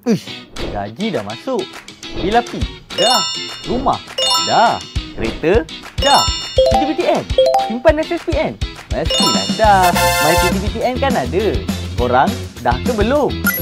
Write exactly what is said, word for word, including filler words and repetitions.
Uish, gaji dah masuk. Bil api? Dah. Rumah? Dah. Kereta? Dah. P T B T N? Simpan S S P N? Mestilah dah. My P T B T N kan ada. Korang dah ke belum?